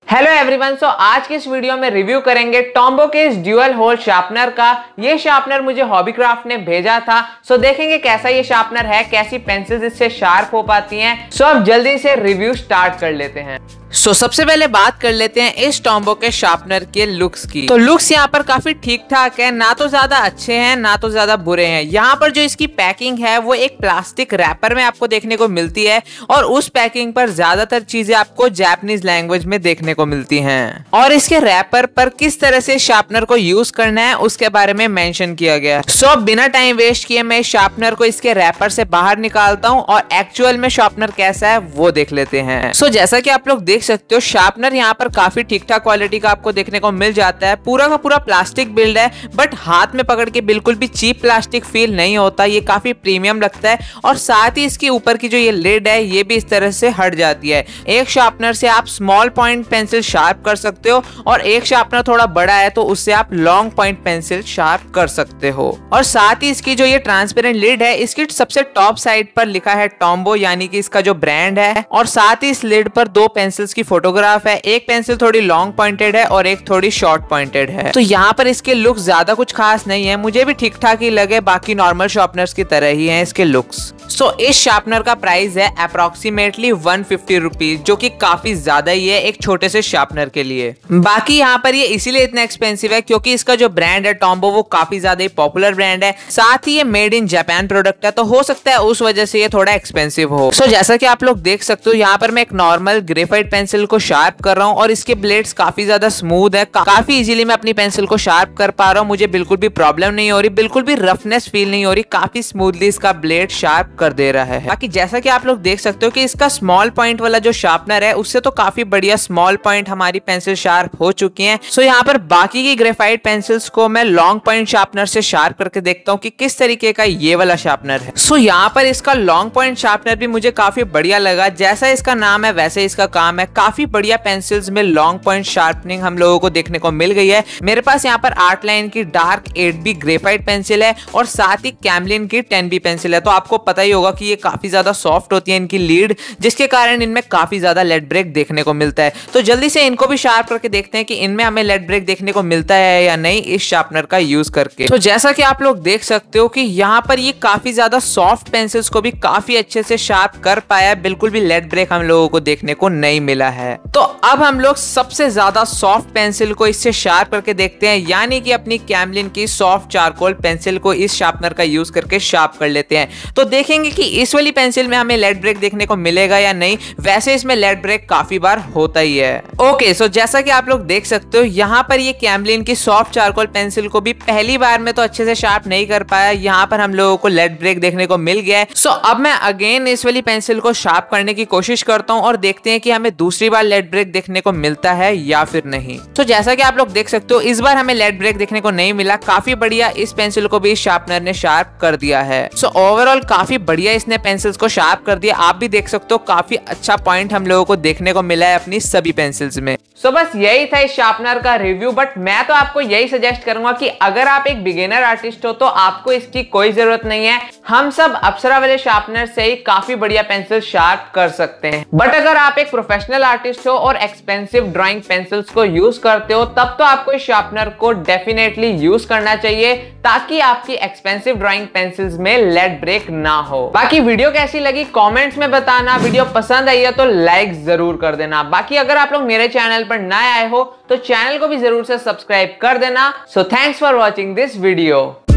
Hello everyone, सो आज की इस वीडियो में रिव्यू करेंगे टॉम्बो के इस ड्यूअल होल शार्पनर का। ये शार्पनर मुझे हॉबीक्राफ्ट ने भेजा था। सो देखेंगे कैसा ये शार्पनर है, कैसी पेंसिल्स इससे शार्प हो पाती हैं। सो अब जल्दी से रिव्यू स्टार्ट कर लेते हैं। सबसे पहले बात कर लेते हैं इस टॉम्बो के शार्पनर के लुक्स की। तो लुक्स यहाँ पर काफी ठीक ठाक है, ना तो ज्यादा अच्छे हैं ना तो ज्यादा बुरे हैं। यहाँ पर जो इसकी पैकिंग है वो एक प्लास्टिक रैपर में आपको देखने को मिलती है और उस पैकिंग पर ज्यादातर चीजें आपको जापानीज लैंग्वेज में देखने को मिलती हैं। और इसके रैपर पर किस तरह से शार्पनर को यूज करना है उसके बारे में मेंशन किया गया। सो बिना टाइम वेस्ट किए मैं शार्पनर को इसके रैपर से बाहर निकालता हूँ और एक्चुअल में शार्पनर कैसा है वो देख लेते हैं। जैसा कि आप लोग देख सकते हो, शार्पनर यहाँ पर काफी ठीक ठाक क्वालिटी का आपको देखने को मिल जाता है। पूरा का पूरा प्लास्टिक बिल्ड है, बट हाथ में पकड़ के बिल्कुल भी चीप प्लास्टिक फील नहीं होता। ये काफी प्रीमियम लगता है और साथ ही इसके ऊपर की जो ये लिड है ये भी इस तरह से हट जाती है। एक शार्पनर से आप स्मॉल पॉइंट पेंसिल शार्प कर सकते हो और एक शार्पनर थोड़ा बड़ा है तो उससे आप लॉन्ग पॉइंट पेंसिल शार्प कर सकते हो। और साथ ही इसकी जो ये ट्रांसपेरेंट लिड है, इसकी सबसे टॉप साइड पर लिखा है टॉम्बो, यानी कि इसका जो ब्रांड है। और साथ ही इस लिड पर दो पेंसिल्स की फोटोग्राफ है। एक पेंसिल थोड़ी लॉन्ग पॉइंटेड है और एक थोड़ी शॉर्ट पॉइंटेड है। तो यहाँ पर इसके लुक्स ज्यादा कुछ खास नहीं है, मुझे भी ठीक ठाक ही लगे, बाकी नॉर्मल शार्पनर्स की तरह ही हैं इसके लुक्स। इस शार्पनर का प्राइस है अप्रोक्सीमेटली 150 रुपीज, जो कि काफी ज्यादा ही है एक छोटे से शार्पनर के लिए। बाकी यहाँ पर ये इसीलिए इतना एक्सपेंसिव है क्योंकि इसका जो ब्रांड है टॉम्बो वो काफी ज्यादा ही पॉपुलर ब्रांड है। साथ ही ये मेड इन जापान प्रोडक्ट है, तो हो सकता है उस वजह से ये थोड़ा एक्सपेंसिव हो। जैसा कि आप लोग देख सकते हो, यहाँ पर मैं एक नॉर्मल ग्रेफाइट पेंसिल को शार्प कर रहा हूँ और इसके ब्लेड्स काफी ज्यादा स्मूथ है। काफी इजीली मैं अपनी पेंसिल को शार्प कर पा रहा हूँ, मुझे बिल्कुल भी प्रॉब्लम नहीं हो रही, बिल्कुल भी रफनेस फील नहीं हो रही। काफी स्मूथली इसका ब्लेड शार्प कर दे रहा है। बाकी जैसा कि आप लोग देख सकते हो कि इसका स्मॉल पॉइंट वाला जो शार्पनर है उससे तो काफी बढ़िया स्मॉल पॉइंट हमारी पेंसिल शार्प हो चुकी है। यहाँ पर बाकी की ग्रेफाइट पेंसिल्स को मैं लॉन्ग पॉइंट शार्पनर से शार्प करके देखता हूँ कि किस तरीके का ये वाला शार्पनर है। यहाँ पर इसका लॉन्ग पॉइंट शार्पनर भी मुझे काफी बढ़िया लगा। जैसा इसका नाम है वैसे इसका काम है। काफी बढ़िया पेंसिल्स में लॉन्ग पॉइंट शार्पनिंग हम लोगों को देखने को मिल गई है। मेरे पास यहाँ पर 8 लाइन की डार्क 8B ग्रेफाइट पेंसिल है और साथ ही कैमलिन की 10B पेंसिल है। तो आपको पता ही होगा कि ये काफी ज्यादा सॉफ्ट होती है इनकी लीड, जिसके कारण इनमें काफी ज्यादा लेड ब्रेक देखने को मिलता है। तो जल्दी से इनको भी शार्प करके देखते हैं कि इनमें हमें लेड ब्रेक देखने को मिलता है या नहीं इस शार्पनर का यूज करके। तो जैसा कि आप लोग देख सकते हो कि यहाँ पर ये काफी ज्यादा सॉफ्ट पेंसिल्स को भी काफी अच्छे से शार्प कर पाया है। बिल्कुल भी लेड ब्रेक हम लोगों को देखने को नहीं मिला है। तो अब हम लोग सबसे ज्यादा सॉफ्ट पेंसिल को इससे शार्प करके देखते हैं, यानी कि अपनी कैमलिन की सॉफ्ट चारकोल पेंसिल को इस शार्पनर का यूज करके शार्प कर लेते हैं। तो देखेंगे कि इस वाली पेंसिल में हमें लेड ब्रेक देखने को मिलेगा या नहीं। वैसे इसमें लेड ब्रेक काफी बार होता ही है। ओके, जैसा कि आप लोग देख सकते हो यहाँ पर ये कैमलिन की सॉफ्ट चारकोल पेंसिल को भी पहली बार में तो अच्छे से शार्प नहीं कर पाया। यहाँ पर हम लोगों को लेड ब्रेक देखने को मिल गया है। अब मैं अगेन इस वाली पेंसिल को शार्प करने की कोशिश करता हूँ और देखते हैं कि हमें दूसरी बार लेड ब्रेक देखने को मिलता है या फिर नहीं। जैसा कि आप लोग देख सकते हो इस बार हमें लेड ब्रेक देखने को नहीं मिला। काफी बढ़िया इस पेंसिल को भी शार्पनर ने शार्प कर दिया है। ओवरऑल काफी बढ़िया इसने पेंसिल्स को शार्प कर दिया। आप भी देख सकते हो काफी अच्छा पॉइंट हम लोगों को देखने को मिला है अपनी सभी पेंसिल्स में। बस यही था इस शार्पनर का रिव्यू। बट मैं तो आपको यही सजेस्ट करूंगा कि अगर आप एक बिगिनर आर्टिस्ट हो तो आपको इसकी कोई जरूरत नहीं है। हम सब अप्सरा वाले शार्पनर से ही काफी बढ़िया पेंसिल शार्प कर सकते हैं। बट अगर आप एक प्रोफेशनल आर्टिस्ट हो और एक्सपेंसिव ड्राइंग पेंसिल्स को यूज करते हो तब तो आपको इस शार्पनर को डेफिनेटली यूज करना चाहिए, ताकि आपकी एक्सपेंसिव ड्राइंग पेंसिल्स में लेड ब्रेक ना हो। बाकी वीडियो कैसी लगी कमेंट्स में बताना। वीडियो पसंद आई है तो लाइक जरूर कर देना। बाकी अगर आप लोग मेरे चैनल पर नए आए हो तो चैनल को भी जरूर से सब्सक्राइब कर देना। Thanks for watching this video.